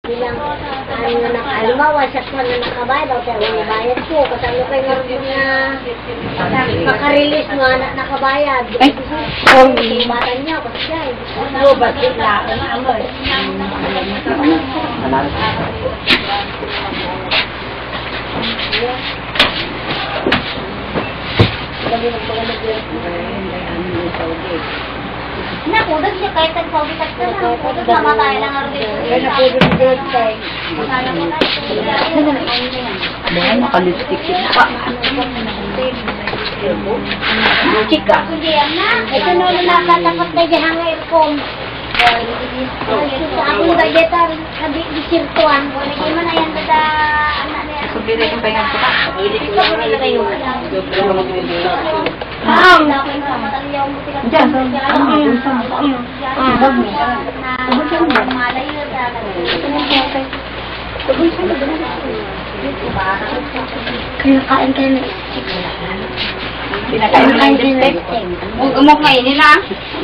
Bilang, halimbawa, sa kwan na nakabayad, o pero nabayad ko, kasalo kayo nga rin na makarelease mo, anak nakabayad. Ay, batan niya, kasi siya eh. Oo, basit lang. Nakudod siya kahit nagpaubitas ka na. Nakudod namatay lang ang rin. Nakudod siya kahit. Baka nakalipstick yun pa. Chika. Ito na nakatapat na dyan ang aircon. Ako nga dyan sabi disirtuan. Hindi man na yan bada anak niya. Subira yung pahinga ko pa. Ito ko nila kayo. Diyan. Kinakain kayo na Pinakain mo ng lipstick. Huwag mo kainin na.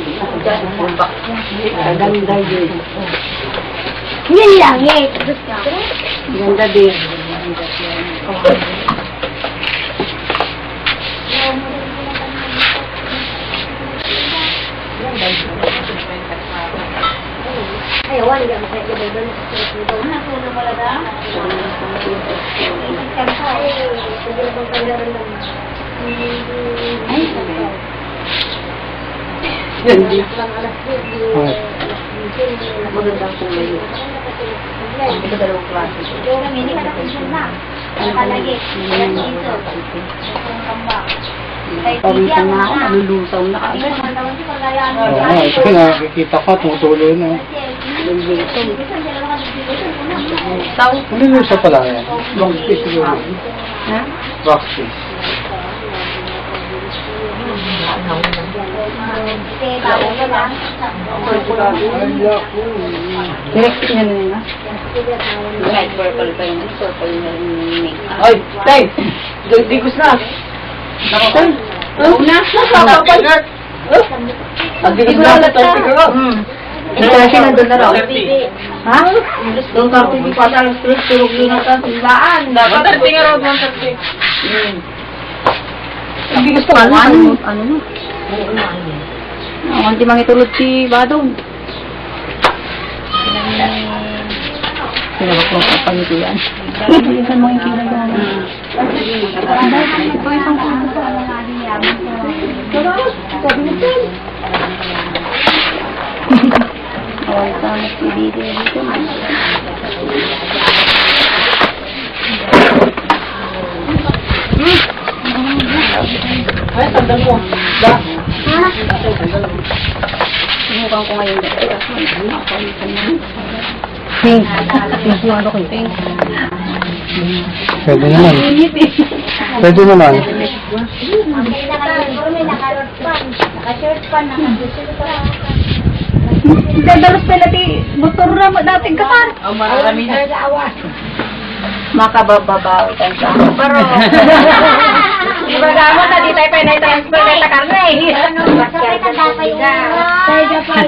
Ganda yun. Yan lang eh. Ganda din. Ay, wala yung makikita doon. Natulong mo lang ah? Ay, siguro bang kailangan lang. Ay, Hindi. alas 10. Magandang kulay yun. Ito dalawang klase. Hindi ka napisan na. Nakalagi. Pawisan na ako, nalulusaw na ka. Kasi nakikita ko, tumutuloy na. Saw. Ano sa pala yan? Long space siguro. Ha? Rock space. Direct na nila. Light purple pa yun. Purple na rin. Ay! Tay! Digos na! Nakatay. Una. Nakapal! Ang digos na! Tay! Ito na siya nandun na raw. Ha? Doon ka hindi pa tayo stress, tulog yun na sa silaan. Dapat 30 nga raw, 130. Ang bigas pa nga. Ano na? Ang hindi mangitulog si Badong. Sinabak mo sa pangito yan. Isan mo yung kinagawa. Ito isang kuto sa awal sa nagpibili dito. Ay, tandang mo. Da. Sinukan ko ngayon dito. Pink. Pink yung ano ko yung pink. Pwede naman. Pwede naman. May naka-short pan. Naka-short pan. Naka-short pan. Dadalos pa natin, motor na mo dating kasar. Ang marami na. Makabababaw tayo sa pero iba mo na di tayo pa na-transfer na karne. Ano, basta may tanda pa yung tayo pa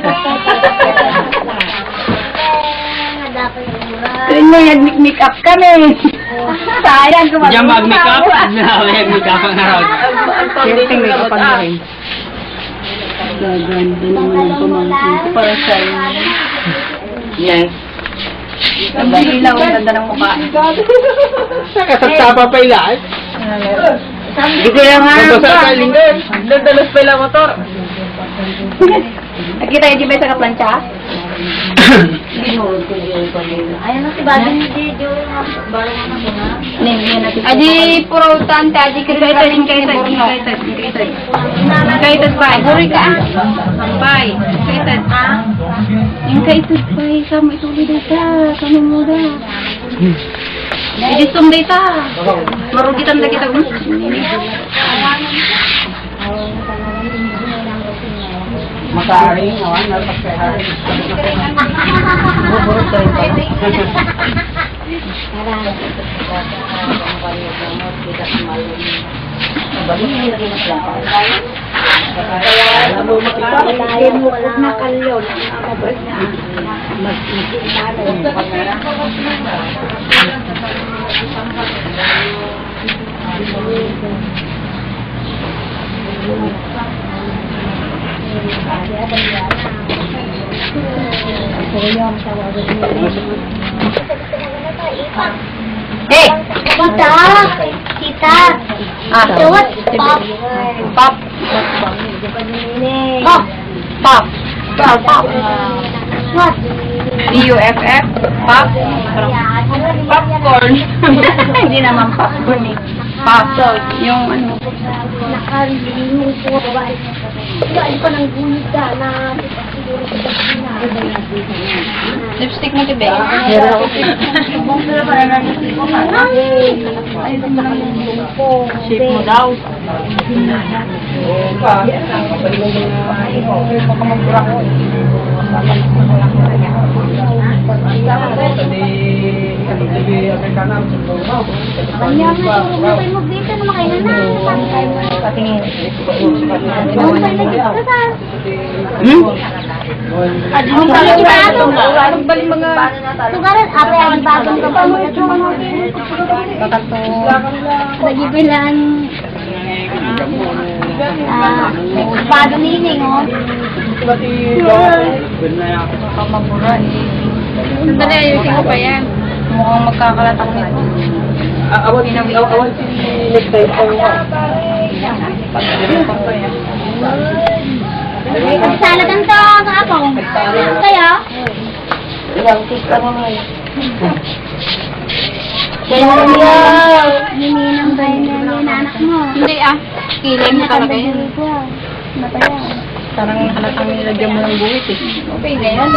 Tuwing mo nag-make up kami. Sayang gumagawa. Diyan mag-make up. Mag-make up ang araw. Ang pang-make up na rin. Gaganda naman ang pamangkin para sa'yo. Yes. Ang bilaw, ang ganda ng mukha. Nakasagtapa pa ilaan. Hindi ko lang Mabasa ka linggan. Dadalas pa ilang motor. Nakita yung di ba sa kaplansya? Ayun na si Badong hindi barang ano ko na. Adi purutan ta adi kaitan kaitan pa guri ka sampai kaitan yung kaitan pa sama ituloy data kami muda jadi sum data marugitan na kita Makaari, nawan, napagkahari. Buburot ka rin pa. Kaya mo na kalyon. Eh! Tita! Tita! Tita, what? Pop! Pop! Pop! Pop! Pop! What? P-U-F-F? Pop? Popcorn! Hindi naman popcorn eh. Pop. Yung ano. Nakalimutan po ba? Ano pa ng gulit ka na siguro sa Lipstick mo, tibe. Shape mo daw. Kanya nga, siguro mo dito na makainan na. Patingin. Anong bali mga... Sugaran, apa yang bagong kapal mo ito? Lagi bilang... Bagong nining, oh. Pamabura eh. Sandali, ayusin ko pa yan. Mukhang magkakalatak nito. Awan si next time po. Salagang to, ako. Kaya? Ilang tika naman. Hininang ba yung anak mo? Hindi ah. Kilay mo talaga yan. Mataya. Parang halatang nilagyan mo ng buwit eh. Okay na yan.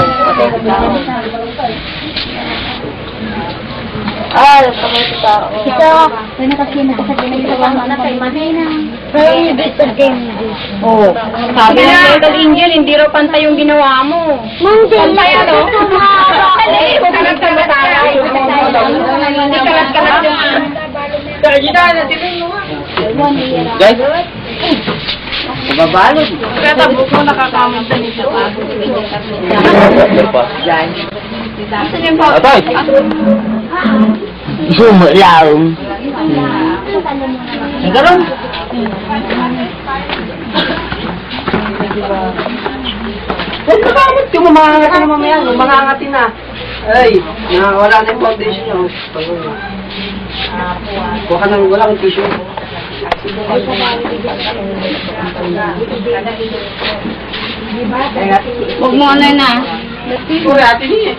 Napakita tao. Ito, may nakasino ko sa ginagawa na kay Manina. Pero yung best of game. Oo. Sabi ng Little Angel, hindi raw pantay yung ginawa mo. Pantay ano? Hindi, kalat-kalat tayo. Hindi kalat-kalat yung... Kaya natin mo nga. Guys, mababalot. Kaya tabok mo nakakamit sa nito. Yan. Asan yung photo? Atay! Sumulaw. Nagaroon. Huwag makamot yung mamangangati na mamaya. Mamangangati na. Ay, wala na yung foundation nyo. Kuha ka nang wala kang tissue. Huwag mo ano na. Uy, ate niya.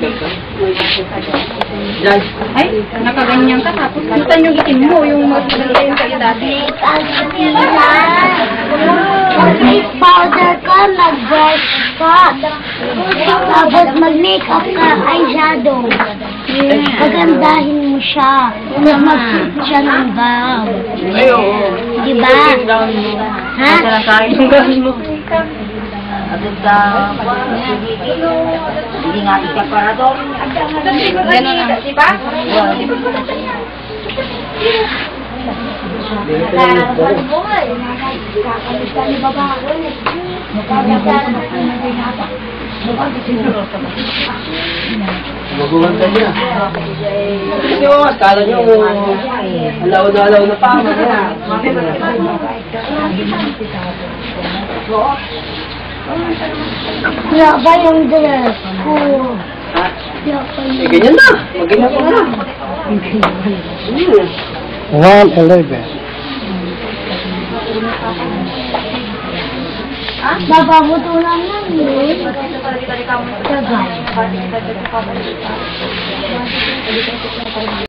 Diyan. Ay, nakaganyan ka tapos kutan yung itim mo, yung maganda yung kayo dati. Mag-face powder ka, mag-brush ka. Tapos mag-makeup ka, eyeshadow. Pagandahin mo siya. Mag-suit siya ng gown. Ay, oo. Diba? Ha? Nakain yung gawin mo. Hindi nga ito para doon. Ganun na. Diba? Magulang ka niya. Kasi kala nyo, alaw na pa. Wala ba yung dress ko? Ganyan na. Mag-ingat mo na. 111. Mapaputulan lang yun. Tagal.